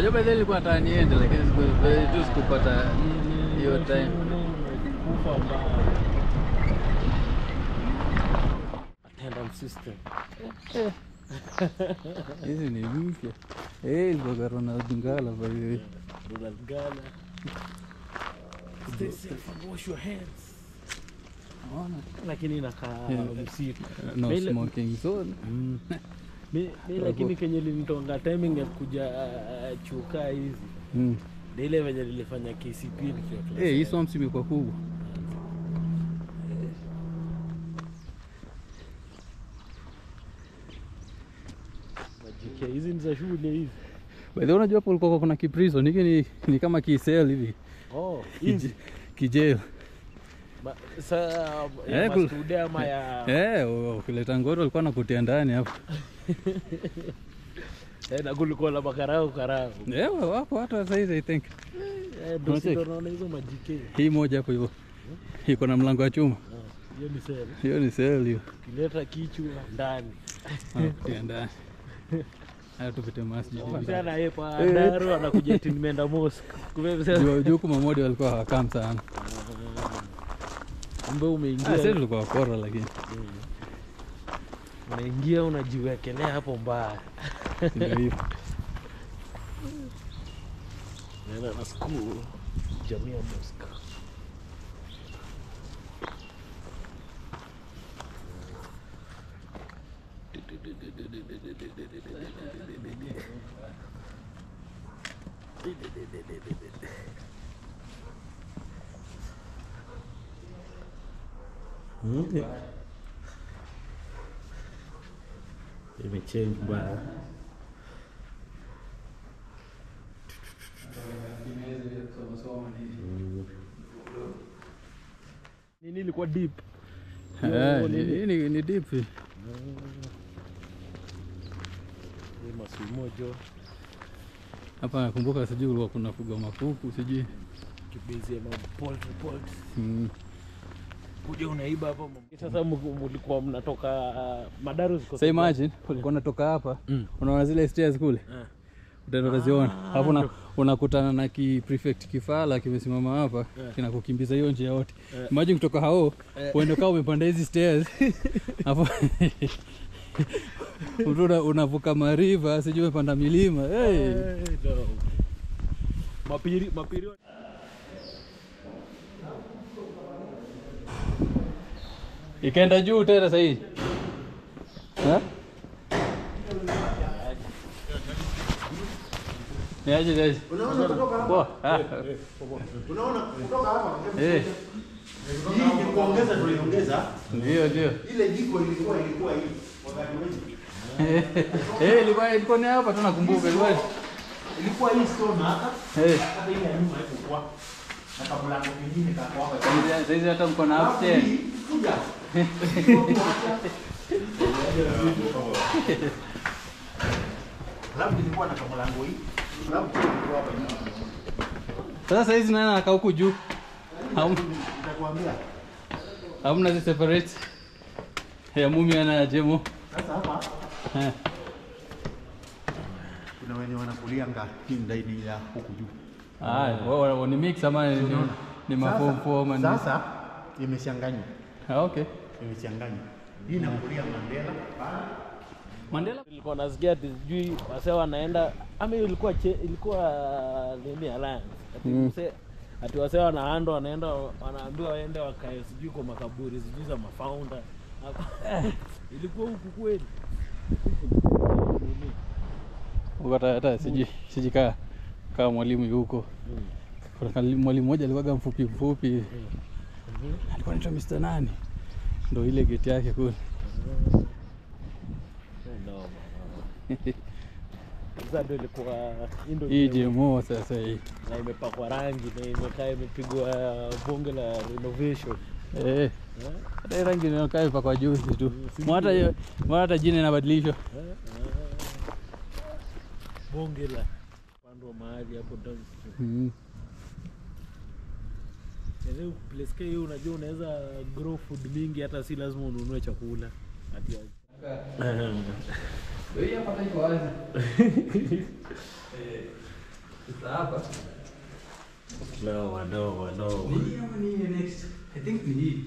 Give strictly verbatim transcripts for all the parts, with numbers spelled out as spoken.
Unajua baadaye nilikuwa nataka niende lakini tu sikupata hiyo time. Kufa mbaya. Attendance system. Hizi ni mpya. Eh, ilikuwa Ronald Ngala by the way. Ronald Ngala. Stay safe and wash your hands. Ona. Lakini inakaa msitu. No smoking zone. Mimi lakini kenye linitonga timing ya kuja chuka hizi. Mm. Ile venye nilifanya K C P nikiwa. Eh, hii swamp imekuwa kubwa. Majike hizi ni za shule hizi. Wewe unajua hapo kulikuwa kuna kiprison, hiki ni, ni kama kisel hivi. Oh, hizi kijeo. Ba, sa ya eh, mastude ama ya eh ukileta ngoro alikuwa anakutia ndani hapo. Eh na kulikuwa na makarao karao. Eh wako hata sasa hizi I think. Eh ndio naona hizo majike. Hii moja hapo hivyo. Iko na mlango wa chuma. Hiyo ni sel. Hiyo ni sel hiyo. Kileta kichwa ndani. Ah, kutia ndani. Haya tupite masjid. Msichana yeye pa Daru anakuja timeenda mosque. Kumbe juu kuma modi walikuwa hawakam sana. Kumbe umeingia. Ah, sasa tulikuwa kora lakini. Unaingia unajiwekelea hapo mbaya. Ndio hivyo. Nenda na school Jamia Mosque. Hmm. Imechange mbaya. Nini ilikuwa deep? Eh, ni ni deep. Ni masumojo. Hapa nakumbuka sijui ulikuwa kuna fuga makuku sijui. Kibezi ya poultry poultry. Mm. Kuja unaiba hapa. Sasa mlikuwa mnatoka uh, Madaru ziko. Sasa imagine ulikuwa unatoka hapa, mm. unaona zile stairs kule. Eh. Utaenda unaziona. Hapo una, unakutana na ki prefect kifala kimesimama hapa, yeah. Kinakukimbiza hiyo njia yote. Yeah. Imagine kutoka hao, yeah. Uende kama umepanda hizi stairs. Hapo Unaona unavuka mariva, sijui umepanda milima. Hey. Hey, no. Mapiri mapiri. Ikaenda juu tena sasa hii. Eh? Niaje guys. Unaona kutoka hapa? Poa. Unaona kutoka hapa? Eh. Hii ni kuongeza tuliongeza. Ndio ndio. Ile jiko ilikuwa ilikuwa hii wakati wengi. Eh, ilikuwa ilikuwa ni hapa tunakumbuka ilikuwa. Ilikuwa hii stone hapa. Eh. Hata ile ya nyuma hapo kwa. Na kabla kingine kako hapa. Sasa hizi hata mko na upstairs. Kuja. Labda nilikuwa na kamlango hii. Labda nilikuwa hapa nyuma. Sasa hizi nani anakaa huku juu? Haum nitakwambia. Hamna zi separate. Ya mumi ana jemo. Sasa hapa. Eh. Kuna wenye wanakulia nga ndani ya huku juu. Ah, wao ni mix ama ni ni maform form and sasa imechanganywa. Ah, okay. Imechanganywa. Hii inakulia Mandela. Mandela ilikuwa nasikia sijui wasee wanaenda ama ilikuwa ilikuwa nini alliance. Ati mse ati wasee wanaando wanaenda wanaambiwa waende wakae sijui kwa makaburi sijui za mafounder. Ilikuwa huku kweli. Ukata hata siji sijikaa kama mwalimu yuko. Mm. Kuna mwalimu mmoja alikuwa mfupi mfupi. Mm. Mm. Alikuwa anaitwa mister nani? Ndio ile gate yake kule. Mm. No. Sasa ndio ilikuwa ndio hii demo sasa hii. Na imepakwa rangi na imekaa imepigwa bonge la renovation. Eh. Hata rangi inakaa imepakwa juzi tu. Mwata hiyo, mwata jina inabadilishwa. Bonge la pando mahali hapo down. Mhm. Leo place hiyo unajua unaweza grow food mingi hata si lazima ununue chakula. Ati Ndio hapa iko wazi. Eh. Sasa hapa. No, no, no. Ni ama ni next? I think ni hii.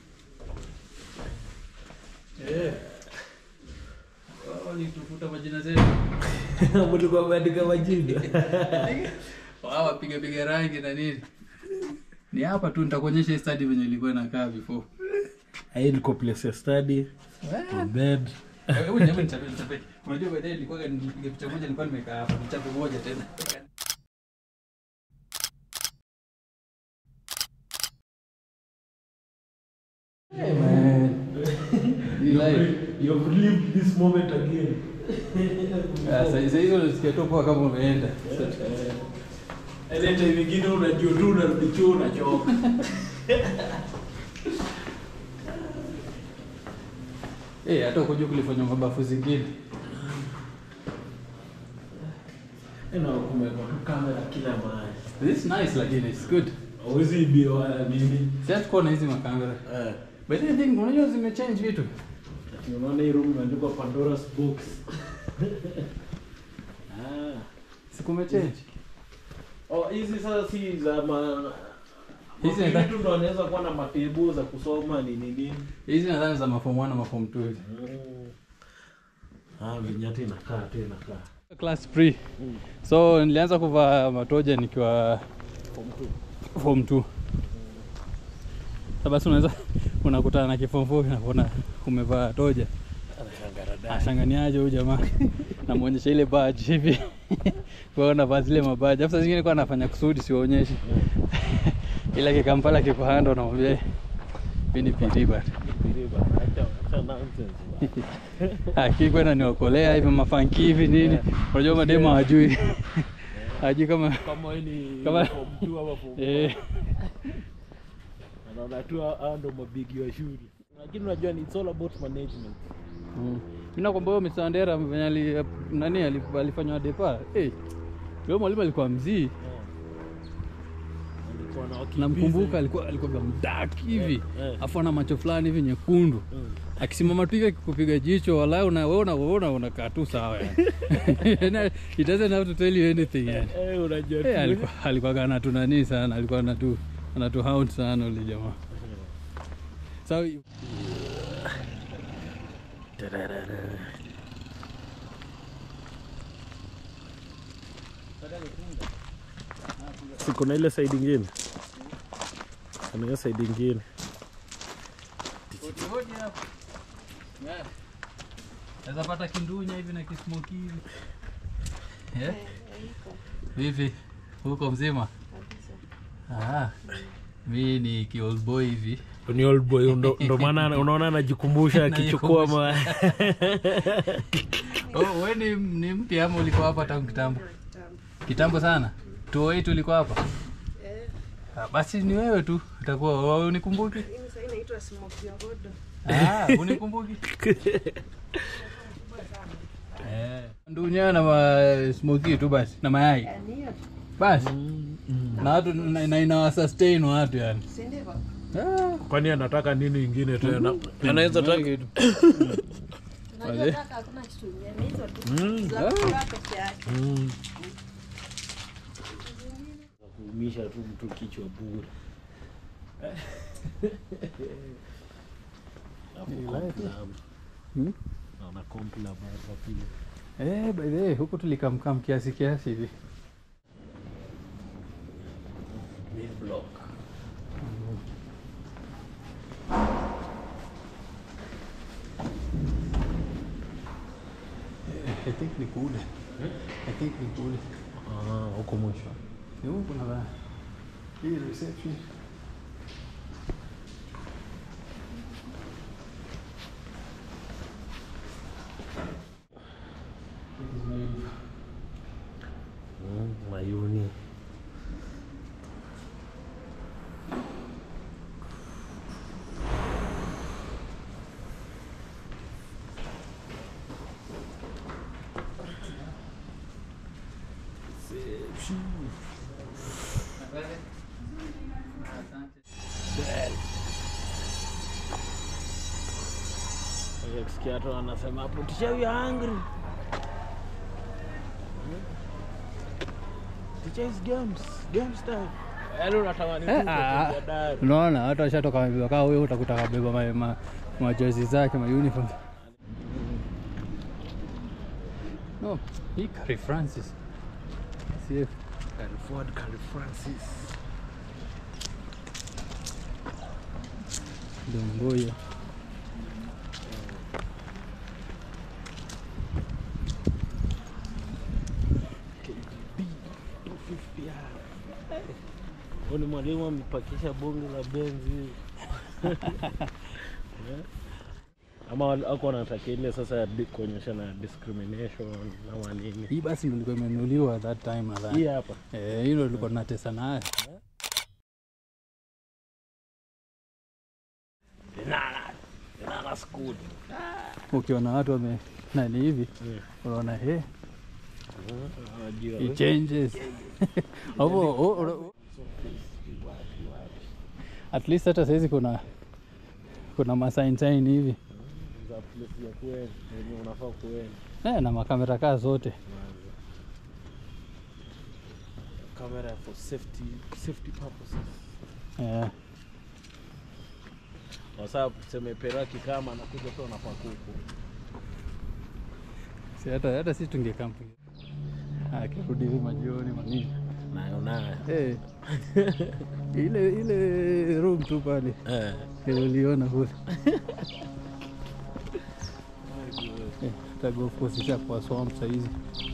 Eh. Wao ni tukuta majina zetu. Mtu kwa kuandika majina. Wao wapiga piga rangi na nini? Ni hapa tu nitakuonyesha study venye ilikuwa inakaa before. Hii ni place study. Bed. Wewe ndio mtabe mtabe. Unajua baadaye nilikuwa nipiga picha moja nilikuwa nimekaa hapa, mchapo moja tena. Hey man. You, you have lived this moment again. Sasa hizo hizo unasikia tu kwa kama umeenda. Ile time nyingine unajua tu unarudi chuo unachoka. Eh, hata uko juu kulifanya mabafu zingine. Ena kumeweka tu kamera kila mahali. This is nice lakini it's good. Hawezi ibia wala nini. Sasa tuko na hizi makamera. Eh. But I think unajua zimechange vitu. Unaona hii room imeandikwa Pandora's box. Ah, Sikumechange. oh hizi sasa si za ma Hizi hizi ni vitu ndo wanaweza kuwa na matable za kusoma ni nini. Hizi nadhani za maform one na maform two hizi. Ah, vinyati inakaa tena inakaa. Class pre. Mm. So nilianza kuvaa matoja nikiwa Form two. Form two. Sasa basi unaweza unakutana na kiform four na kuona umevaa toja. Ashanganiaje huyu jamaa. Namuonyesha ile badge hivi. Kwaona vazi ile mabaji. After zingine kwa anafanya kusudi siwaonyeshi. Ila ke Kampala kiko hando na mwambie mimi piriba. Piriba. Acha acha nonsense. Ah, kiko na niokolea hivi mafanki hivi nini. Unajua mademo hajui. Hajui kama kama ni kama form two ama form eh anaona tu hao ndo mabigi wa shule. Lakini unajua ni it's all about management. Mm. Mimi nakwambia huyo mister Ndera venye nani alifanywa depa. Eh. Yule mwalimu alikuwa mzii. Alikuwa na wakati. Namkumbuka alikuwa alikuwa mdaki hivi. Afu ana macho fulani hivi nyekundu. Mm. Akisimama tu hivi kupiga jicho wala una wewe unaona unakaa tu sawa yani. It doesn't have to tell you anything yani. Eh, unajua tu. Eh, alikuwa alikuwa gana tu nani sana, alikuwa na tu ana tu hound sana yule jamaa. So Siko na ile side nyingine. Kuna ile side nyingine. Hodi hapo. Yeah. Sasa pata kindunya hivi na kismoki hivi. Eh? Vipi? Huko mzima? Ah. Mimi ni ki old boy hivi. Ni old boy ndo ndo maana unaona anajikumbusha akichukua ma. Oh, wewe ni ni mpya ama ulikuwa hapa tangu kitambo? Kitambo sana. two eight ulikuwa hapa? Eh. Ah, basi ni wewe tu. Utakuwa wewe unikumbuki? Mimi sasa inaitwa Smoke Ngodo. Ah, unikumbuki? Eh, ndunya na ma smoky tu basi na mayai. Basi. Na watu na ina sustain watu yani. Si ndivyo? Ah, Kwani anataka nini ingine tena? Anaweza taka Unajua hakuna kitu nyingine hizo tu. Za kula peke yake. Mm. Kuumisha tu mtu kichwa bure. Hmm? Na kompla baba pia. Eh, by the way, huko tulikamkam kiasi kiasi hivi. Main block. I think ni kule. I think ni kule. Ah, huko mwisho. Ni huko na bana. Hii reception. Mm, mayuni. Sikia watu wanasema hapo tisha you hungry. chase games, games time. Yaani unatamani tu Eh, kwa ah, dari. unaona watu washatoka wamebeba kama wewe utakuta kabeba ma, ma, ma jersey zake, ma uniform. No, hii Carrie Francis. C F Carrie Ford, Carrie Francis. Domboya. Oni mwalimu amepakisha bonge la benzi. Yeah. Ama wako wanataka ile sasa ya kuonyesha na discrimination na nini. Hii basi ndio ilikuwa imenunuliwa that time nadhani. Hii hapa. Eh, hilo lilikuwa tunatesa nayo. Lenana. Lenana school. Ukiona watu wame nani hivi, unaona he. It changes. Hapo at least hata saizi kuna kuna masign sign hivi za place ya kwenda yenye unafaa kuenda. Eh, na makamera kaa zote. Camera for safety safety purposes. Eh. Wasa tuseme peraki kama anakuja tu anapakuku. Si hata hata sisi tungekampu. Ah, kirudi hivi majioni manini. Nayo nayo. Eh. Ile ile room tu pale. Eh. Ile uliona kule. Eh, tago force cha kwa swamp saizi.